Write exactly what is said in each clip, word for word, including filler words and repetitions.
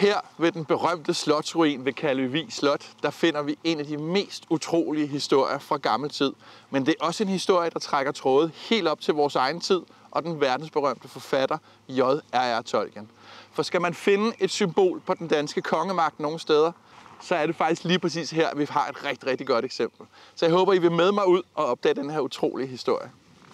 Her ved den berømte slotsruin ved Karlovy Slot, der finder vi en af de mest utrolige historier fra gammel tid. Men det er også en historie, der trækker tråde helt op til vores egen tid og den verdensberømte forfatter J R R Tolkien. For skal man finde et symbol på den danske kongemagt nogle steder, så er det faktisk lige præcis her, vi har et rigtig, rigtig godt eksempel. Så jeg håber, I vil med mig ud og opdage den her utrolige historie.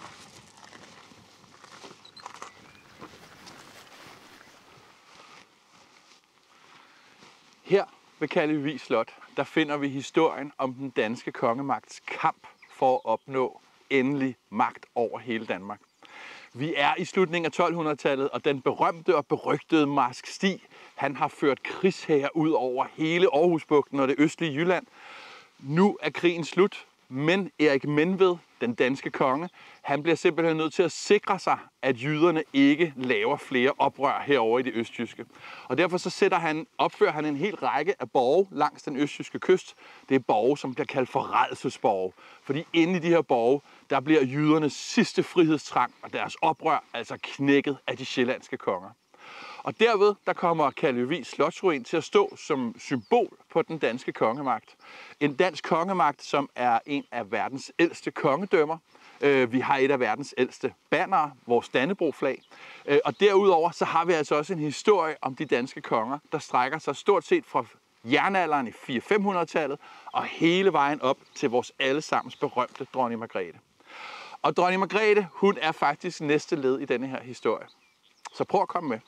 Her ved Karlovy Slot, der finder vi historien om den danske kongemagts kamp for at opnå endelig magt over hele Danmark. Vi er i slutningen af tolvhundredetallet, og den berømte og berygtede Marsk Stig, han har ført krigshære ud over hele Aarhusbugten og det østlige Jylland. Nu er krigen slut, men Erik Menved, den danske konge, han bliver simpelthen nødt til at sikre sig, at jyderne ikke laver flere oprør herover i det østjyske. Og derfor så sætter han, opfører han en hel række af borge langs den østjyske kyst. Det er borge, som bliver kaldt for rædselsborge. Fordi inde i de her borge, der bliver jydernes sidste frihedstrang og deres oprør altså knækket af de sjællandske konger. Og derved der kommer Karlovy Slotsruin til at stå som symbol på den danske kongemagt. En dansk kongemagt, som er en af verdens ældste kongedømmer. Vi har et af verdens ældste bannere, vores Dannebrog-flag. Og derudover så har vi altså også en historie om de danske konger, der strækker sig stort set fra jernalderen i fire fem hundrede-tallet og hele vejen op til vores allesammens berømte dronning Margrethe. Og dronning Margrethe, hun er faktisk næste led i denne her historie. Så prøv at komme med.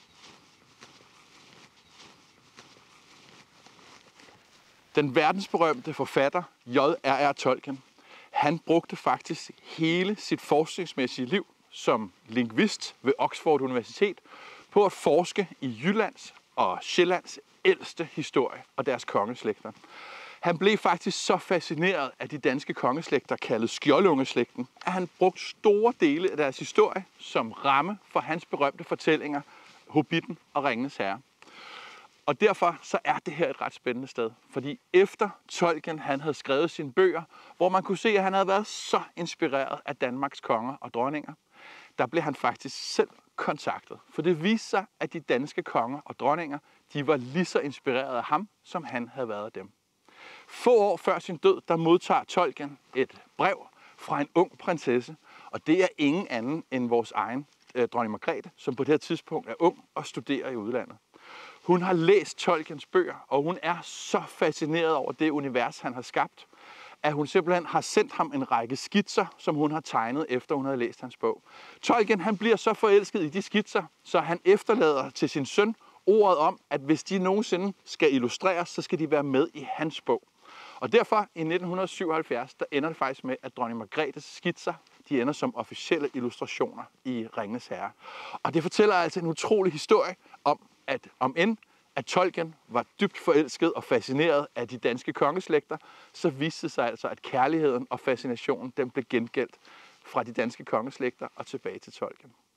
Den verdensberømte forfatter J R R Tolkien, han brugte faktisk hele sit forskningsmæssige liv som lingvist ved Oxford Universitet på at forske i Jyllands og Sjællands ældste historie og deres kongeslægter. Han blev faktisk så fascineret af de danske kongeslægter, kaldet Skjoldungeslægten, at han brugte store dele af deres historie som ramme for hans berømte fortællinger, Hobbitten og Ringenes Herre. Og derfor så er det her et ret spændende sted, fordi efter Tolkien han havde skrevet sine bøger, hvor man kunne se, at han havde været så inspireret af Danmarks konger og dronninger, der blev han faktisk selv kontaktet. For det viste sig, at de danske konger og dronninger, de var lige så inspireret af ham, som han havde været af dem. Få år før sin død, der modtager Tolkien et brev fra en ung prinsesse, og det er ingen anden end vores egen øh, dronning Margrethe, som på det her tidspunkt er ung og studerer i udlandet. Hun har læst Tolkiens bøger, og hun er så fascineret over det univers, han har skabt, at hun simpelthen har sendt ham en række skitser, som hun har tegnet, efter hun havde læst hans bog. Tolkien han bliver så forelsket i de skitser, så han efterlader til sin søn ordet om, at hvis de nogensinde skal illustreres, så skal de være med i hans bog. Og derfor i nitten syvoghalvfjerds, der ender det faktisk med, at dronning Margrethes skitser, de ender som officielle illustrationer i Ringenes Herre. Og det fortæller altså en utrolig historie om, at om end at Tolkien var dybt forelsket og fascineret af de danske kongeslægter, så viste det sig altså, at kærligheden og fascinationen den blev gengældt fra de danske kongeslægter og tilbage til Tolkien.